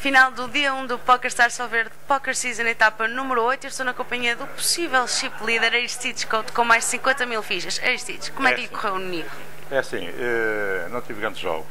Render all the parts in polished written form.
Final do dia 1 do PokerStars Solverde Poker Season, etapa número 8. Eu estou na companhia do possível chip leader Aristides Couto com mais de 50 mil fichas. Aristides, como é que lhe correu no nível? É assim, não tive grandes jogos,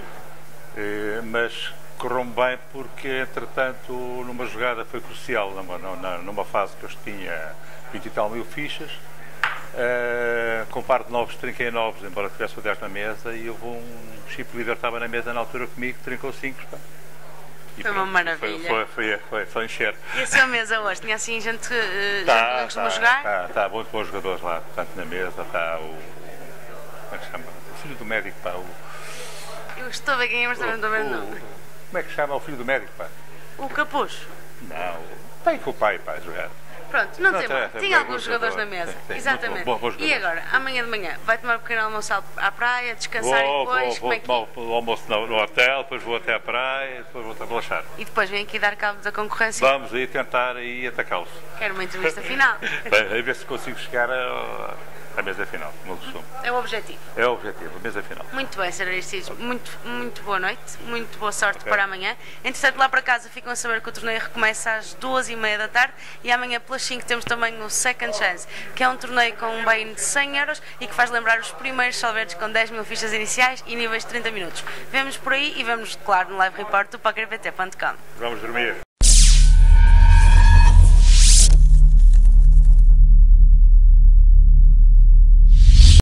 mas correu bem porque, entretanto, numa jogada foi crucial, numa fase que eu tinha 20 e tal mil fichas, com par de novos, trinquei novos, embora tivesse o 10 na mesa, e houve um chip leader que estava na mesa na altura comigo, trincou 5. Foi uma maravilha. Foi encher. E a sua mesa hoje? Tinha assim gente já costuma jogar? Está muito bons jogadores lá, portanto na mesa está o... Como é que se chama? O filho do médico, pá. Eu estou a ver quem é, mas também não estou a ver o nome. Como é que se chama o filho do médico, pá? O Capuz? Não, tem com o pai, pá, a jogar. Pronto, não tem mal. Tinha alguns jogadores na mesa. Sim, exatamente. bom e agora, amanhã de manhã, vai tomar um pequeno almoço à praia, descansar e depois, como é que vou o almoço no hotel, depois vou até à praia, depois vou a relaxar. E depois vem aqui dar cabo da concorrência? Vamos aí tentar atacá-los. Quero uma entrevista final. A ver se consigo chegar à mesa final, no resumo. É o objetivo? É o objetivo, a mesa final. Muito bem, Sr. Aristides. Muito boa noite, muito boa sorte para amanhã. Entretanto, lá para casa ficam a saber que o torneio recomeça às 2h30 da tarde e amanhã pelas 5 temos também o Second Chance, que é um torneio com um buy-in de 100 euros e que faz lembrar os primeiros solverdes com 10 mil fichas iniciais e níveis de 30 minutos. Vemos por aí e vemos, claro, no live report do PokerPT.com. Vamos dormir.